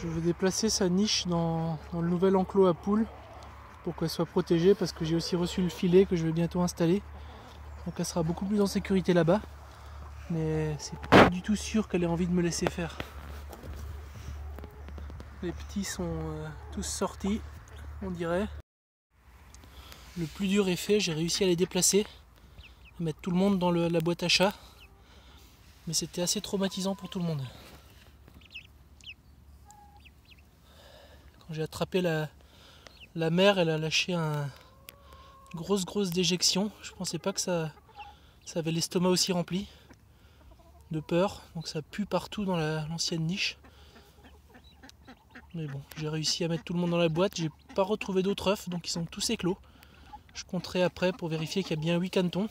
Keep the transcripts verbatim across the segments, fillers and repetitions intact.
Je vais déplacer sa niche dans, dans le nouvel enclos à poules pour qu'elle soit protégée, parce que j'ai aussi reçu le filet que je vais bientôt installer. Donc elle sera beaucoup plus en sécurité là-bas. Mais c'est pas du tout sûr qu'elle ait envie de me laisser faire. Les petits sont euh, tous sortis, on dirait. Le plus dur est fait, j'ai réussi à les déplacer, à mettre tout le monde dans le, la boîte à chat. Mais c'était assez traumatisant pour tout le monde. Quand j'ai attrapé la, la mère, elle a lâché un, une grosse grosse déjection. Je pensais pas que ça, ça avait l'estomac aussi rempli de peur. Donc ça pue partout dans l'ancienne niche. Mais bon, j'ai réussi à mettre tout le monde dans la boîte. J'ai pas retrouvé d'autres œufs, donc ils sont tous éclos. Je compterai après pour vérifier qu'il y a bien huit canetons.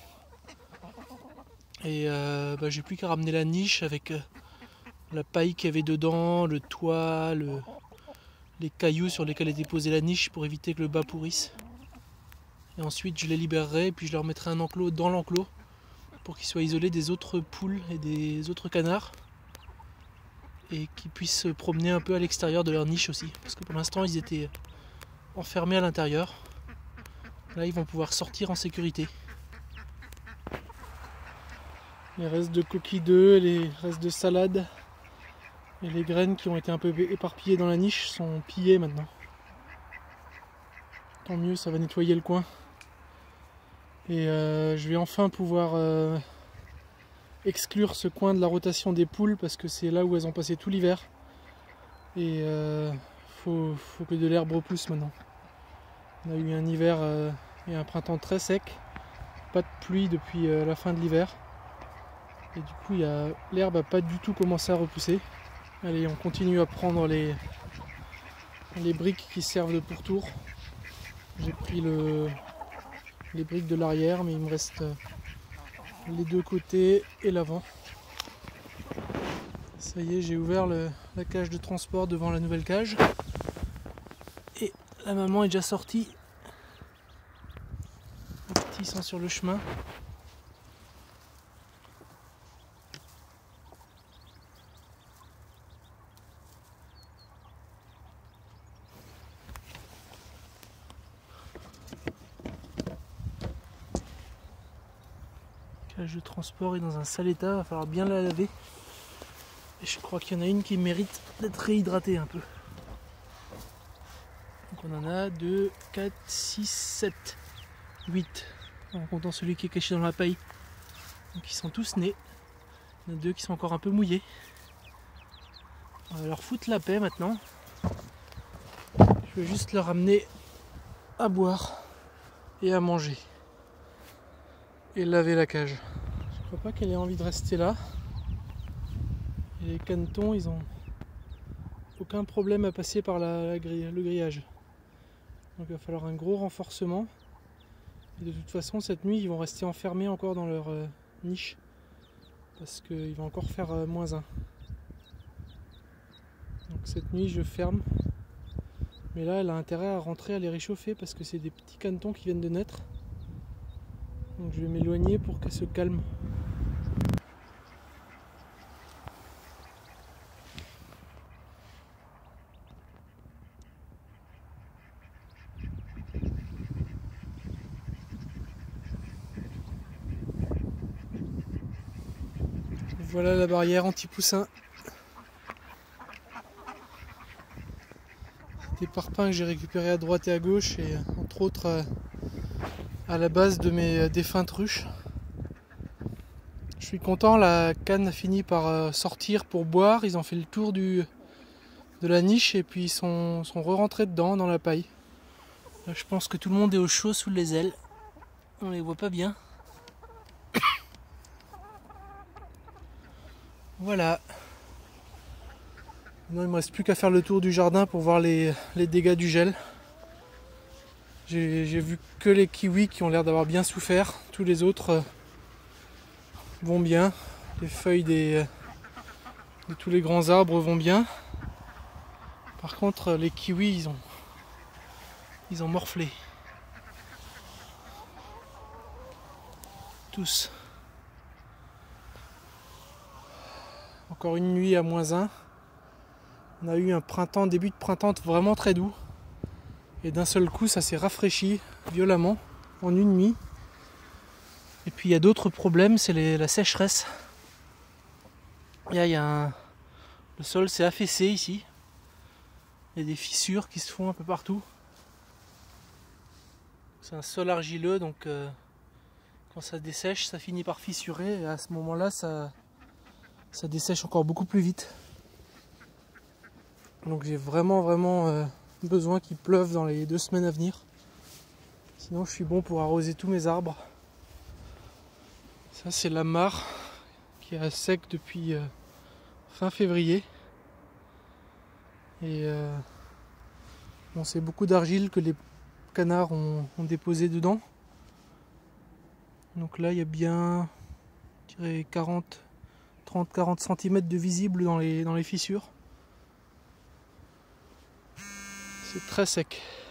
Et euh, bah, j'ai plus qu'à ramener la niche avec euh, la paille qu'il y avait dedans, le toit, le, les cailloux sur lesquels était posée la niche pour éviter que le bas pourrisse. Et ensuite je les libérerai et puis je leur mettrai un enclos dans l'enclos pour qu'ils soient isolés des autres poules et des autres canards. Et qu'ils puissent se promener un peu à l'extérieur de leur niche aussi. Parce que pour l'instant ils étaient enfermés à l'intérieur. Là ils vont pouvoir sortir en sécurité. Les restes de coquilles d'œufs, les restes de salade et les graines qui ont été un peu éparpillées dans la niche sont pillées maintenant. Tant mieux, ça va nettoyer le coin. Et euh, je vais enfin pouvoir euh, exclure ce coin de la rotation des poules parce que c'est là où elles ont passé tout l'hiver. Et il euh, faut, faut que de l'herbe repousse maintenant. On a eu un hiver euh, et un printemps très sec. Pas de pluie depuis euh, la fin de l'hiver. Et du coup, l'herbe n'a pas du tout commencé à repousser. Allez, on continue à prendre les, les briques qui servent de pourtour. J'ai pris le, les briques de l'arrière, mais il me reste les deux côtés et l'avant. Ça y est, j'ai ouvert le, la cage de transport devant la nouvelle cage. Et la maman est déjà sortie. Les petits sont sur le chemin. La cage de transport est dans un sale état, il va falloir bien la laver. Et je crois qu'il y en a une qui mérite d'être réhydratée un peu. Donc on en a deux, quatre, six, sept, huit. En comptant celui qui est caché dans la paille. Donc ils sont tous nés. Il y en a deux qui sont encore un peu mouillés. On va leur foutre la paix maintenant. Je vais juste leur amener à boire et à manger. Et laver la cage. Je crois pas qu'elle ait envie de rester là. Et les canetons, ils ont aucun problème à passer par la, la grille, le grillage. Donc il va falloir un gros renforcement. Et de toute façon, cette nuit, ils vont rester enfermés encore dans leur euh, niche. Parce qu'il va encore faire euh, moins un. Donc cette nuit, je ferme. Mais là, elle a intérêt à rentrer, à les réchauffer parce que c'est des petits canetons qui viennent de naître. Donc je vais m'éloigner pour qu'elle se calme. Voilà la barrière anti-poussin. Des parpaings que j'ai récupérés à droite et à gauche et entre autres à la base de mes défuntes ruches. Je suis content, la canne a fini par sortir pour boire. Ils ont fait le tour du, de la niche et puis ils sont, sont re-rentrés dedans dans la paille. Là, je pense que tout le monde est au chaud sous les ailes. On les voit pas bien. Voilà. Maintenant il ne me reste plus qu'à faire le tour du jardin pour voir les, les dégâts du gel. J'ai vu que les kiwis qui ont l'air d'avoir bien souffert. Tous les autres euh, vont bien. Les feuilles des, de tous les grands arbres vont bien. Par contre les kiwis ils ont, ils ont morflé. Tous. Encore une nuit à moins un. On a eu un printemps, début de printemps vraiment très doux. Et d'un seul coup, ça s'est rafraîchi violemment en une nuit. Et puis il y a d'autres problèmes, c'est les- la sécheresse. Il y a, il y a un- le sol s'est affaissé ici. Il y a des fissures qui se font un peu partout. C'est un sol argileux, donc euh, quand ça dessèche, ça finit par fissurer. Et à ce moment-là, ça, ça dessèche encore beaucoup plus vite. Donc j'ai vraiment vraiment euh, besoin qu'il pleuve dans les deux semaines à venir. Sinon je suis bon pour arroser tous mes arbres. Ça c'est la mare qui est à sec depuis euh, fin février. Et euh, bon, c'est beaucoup d'argile que les canards ont, ont déposé dedans. Donc là il y a bien je dirais quarante, trente à quarante centimètres de visible dans les, dans les fissures. C'est très sec.